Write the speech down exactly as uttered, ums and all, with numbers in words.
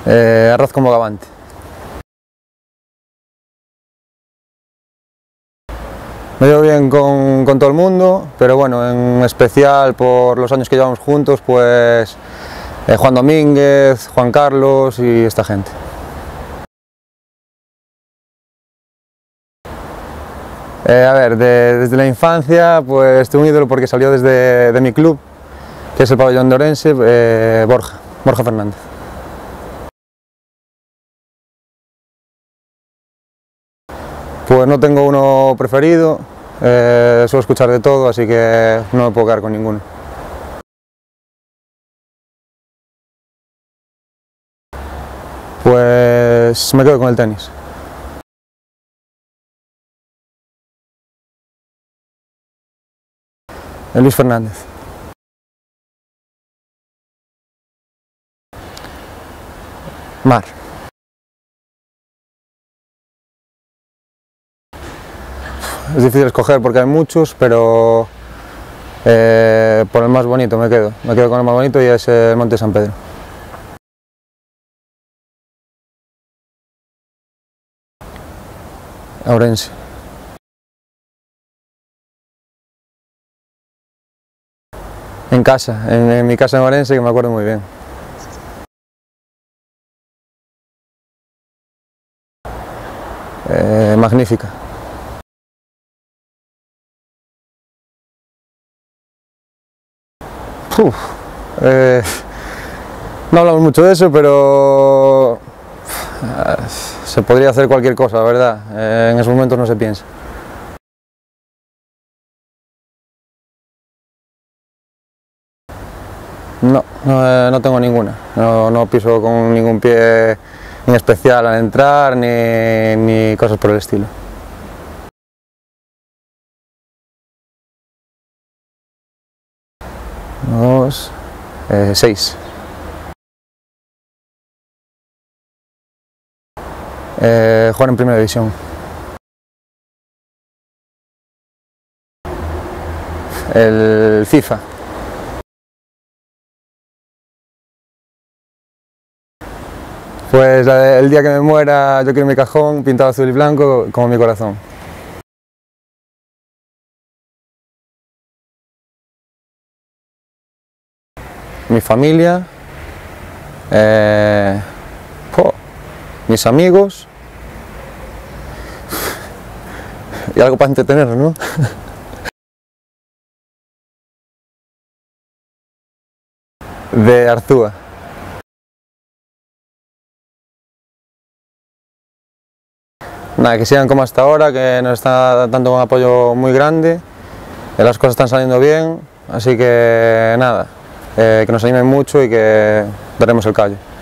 Eh, arroz con bogavante. Me llevo bien con, con todo el mundo, pero bueno, en especial por los años que llevamos juntos, pues eh, Juan Domínguez, Juan Carlos y esta gente. Eh, a ver, de, desde la infancia, pues tuve un ídolo porque salió desde de mi club, que es el pabellón de Orense, eh, Borja, Borja Fernández. Pues no tengo uno preferido, eh, suelo escuchar de todo, así que no me puedo quedar con ninguno. Pues me quedo con el tenis. El Luis Fernández. Mar. Es difícil escoger porque hay muchos, pero eh, por el más bonito me quedo. Me quedo con el más bonito y es el Monte San Pedro. Ourense. En casa, en, en mi casa en Ourense, que me acuerdo muy bien. Eh, magnífica. Uf, eh, no hablamos mucho de eso, pero eh, se podría hacer cualquier cosa, la verdad. Eh, en esos momentos no se piensa. No, no, eh, no tengo ninguna. No, no piso con ningún pie en especial al entrar, ni, ni cosas por el estilo. Dos, eh, seis. Eh, jugar en primera división. El FIFA. Pues el día que me muera yo quiero mi cajón pintado azul y blanco como mi corazón. Mi familia, eh, oh, mis amigos y algo para entretenernos, ¿no? De Arzúa. Nada, que sigan como hasta ahora, que nos está dando un apoyo muy grande, que las cosas están saliendo bien, así que nada, eh, que nos animen mucho y que daremos el callo.